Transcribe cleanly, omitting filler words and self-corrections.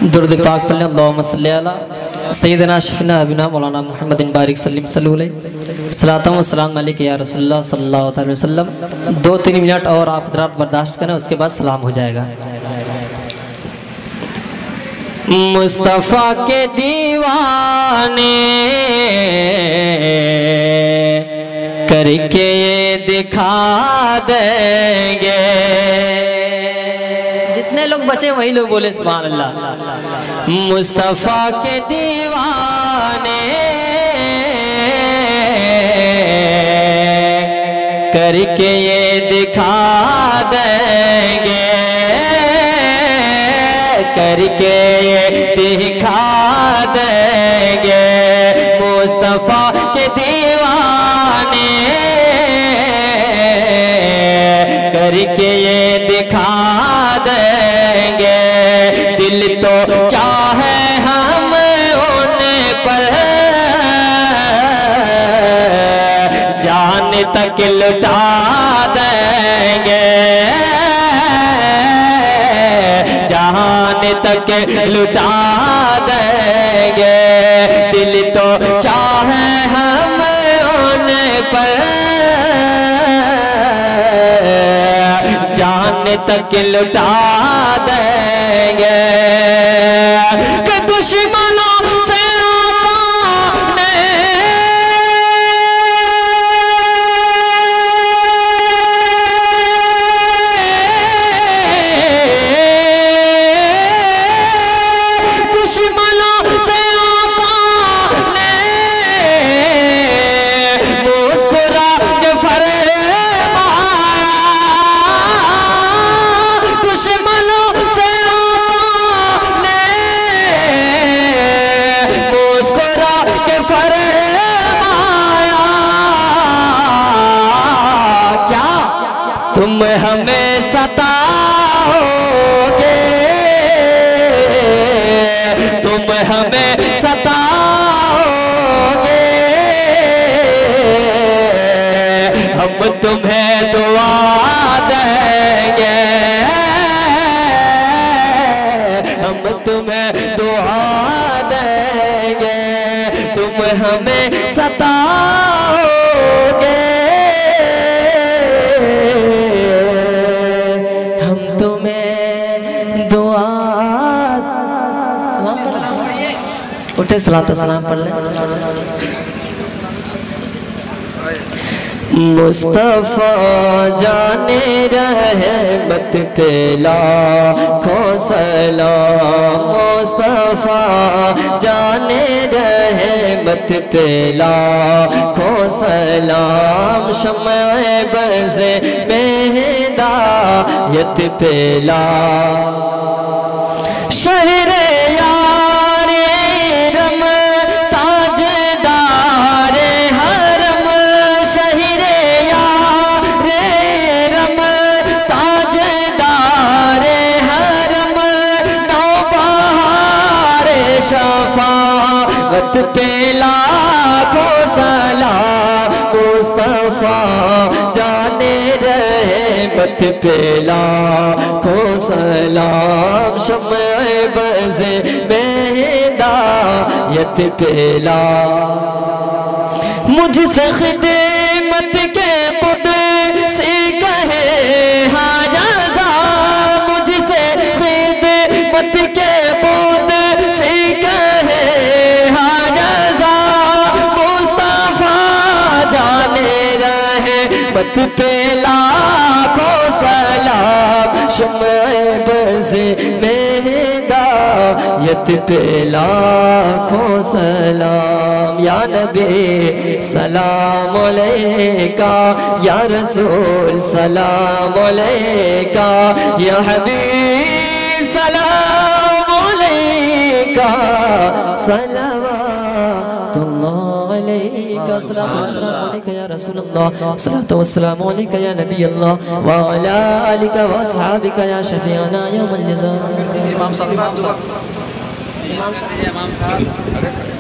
दुरूद पाक पढ़लें अल्लाहुम्मा सल्ली अला सय्यिदना शफीना हबीबना मौलाना मुहम्मदिन बारिक सल्लल्लाहु अलैहि सलातु व सलाम अलैका या रसूलुल्लाह सल्लल्लाहु अलैहि वसल्लम। 2-3 मिनट और आप हज़रात बर्दाश्त करें, उसके बाद सलाम हो जाएगा। मुस्तफ़ा के दीवाने करके ये दिखा देंगे। जितने लोग बचे वही लोग बोले सुभान अल्लाह। मुस्तफ़ा के दीवाने करके ये दिखा देंगे, करके ये दिखा देंगे। मुस्तफ़ा के दीवाने करके ये दिखा देंगे। दिल तो क्या है हम उन पर जान तक लुटा देंगे, जान तक लुटा देंगे। दिल तो चाहे हम उन पर जान तक लुटा देंगे। कि दुश्मनों से तुम हमें सताओगे, तुम हमें सताओगे, हम तुम्हें दुआ देंगे, हम तुम्हें दुआ देंगे। तुम हमें सताओगे, उठे सलातो सलाम पढ़ ले। मुस्तफ़ा जाने रहमत पे लाखों सलाम, मुस्तफ़ा जाने रहमत पे लाखों सलाम। शम्अ बज़े में हिदायत पे ला शहर शफ़ाअत पे लाखों सलाम। मुस्तफ़ा जाने रहमत पे लाखों सलाम। शम्अ बज़े में हिदायत पे ला मुझसे खिदमत के कुद्सी कहे हाज़ा, मुझसे खिदमत के पे लाखों सलाम। शम्अ बज़े में हिदायत पे लाखों सलाम। या नबी सलाम अलैका, या रसूल सलाम अलैका, या हबीब सलाम अलैका, सलावतुल्लाह अलैका, सलातो वस्सलाम अलैका या रसूलल्लाह, सलातो वस्सलाम अलैका या नबी अल्लाह, व अला आलिका व अस्हाबिका या शफीअना यौमल जज़ा। इमाम साहब, इमाम साहब, इमाम साहब।